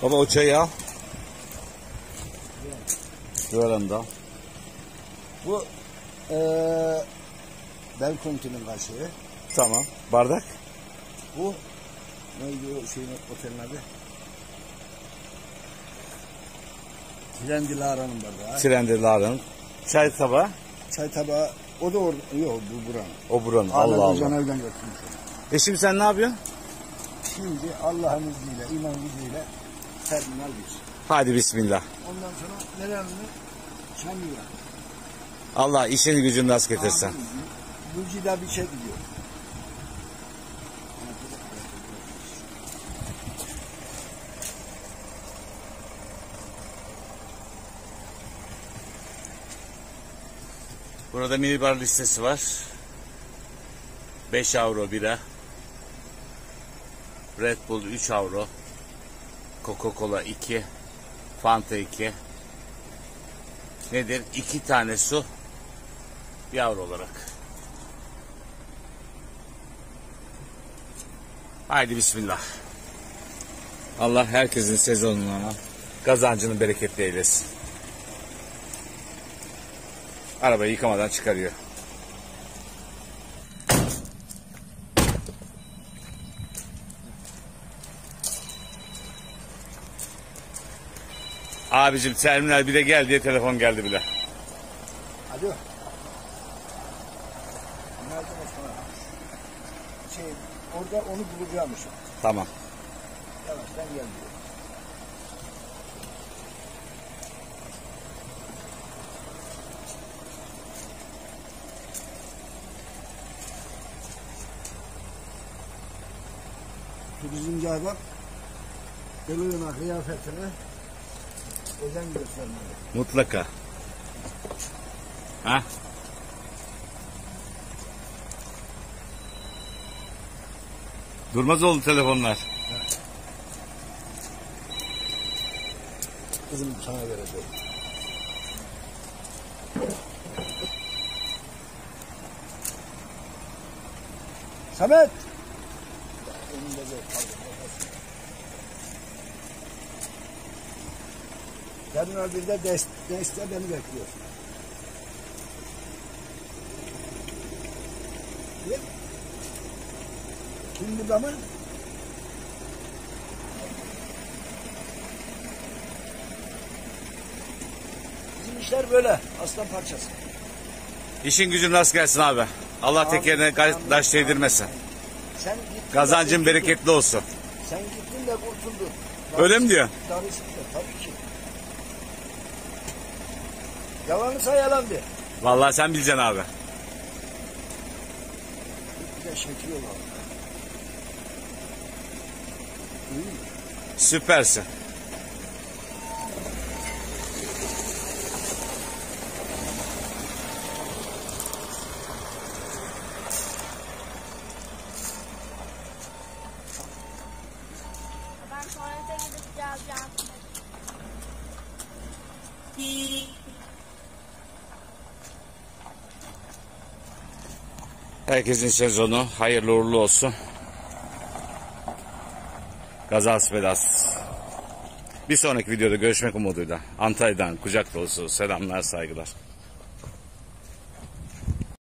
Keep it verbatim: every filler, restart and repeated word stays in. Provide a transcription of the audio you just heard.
Baba o çayı al. Şöyle da. Bu ee, Belconti'nin kaşığı. Tamam. Bardak. Bu neydi o şeyin otelin adı? Trendilara'nın bardağı. Trendilara'nın. Çay tabağı. Çay tabağı. O da orada. Yok bu buranın. O buranın. Allah Allah. Allah. Evden götürmüş. E şimdi sen ne yapıyorsun? Şimdi Allah'ın izniyle, iman gücüyle terminal bir. Hadi bismillah. Ondan sonra neremini Çamlı'ya. Allah işini gücünü rast getirsin. Gülcü'de bir şey gidiyor. Burada minibar listesi var. beş avro bira. Red Bull üç avro. Coca-Cola iki. Fanta iki. Nedir? iki tane su. bir avro olarak. Haydi bismillah. Allah herkesin sezonuna kazancını bereketli eylesin. Arabayı yıkamadan çıkarıyor. Abicim terminal bir de gel diye telefon geldi bile. Alo. Nerede Osman? Şey, orada onu bulacağımışım. Tamam. Yavaştan gel diyor. Turizmciye bak. Kılığına, kıyafetine özen göstermeli. Mutlaka. Ha? Durmaz oldu telefonlar. Evet. Kızım sana vereceğim. Samet! Önünde de Terminal birde dest, deste beni bekliyor. Ne? Kim burada mı? Bizim işler böyle. Aslan parçası. İşin gücün rast gelsin abi. Allah tekerine taş değdirmesin. Sen gittin Kazancın bereketli olsun. Sen gittin de kurtuldun. Öyle mi diyor? Darısı da tabii ki. Yalansa yalandı. Vallahi sen bileceksin abi. Bir de çekiyorlar. İyi mi? Süpersin. Ben tuvalete gidip geleceğim. Herkesin sezonu hayırlı uğurlu olsun. Kazasız belasız. Bir sonraki videoda görüşmek umuduyla. Antalya'dan kucak dolusu selamlar, saygılar.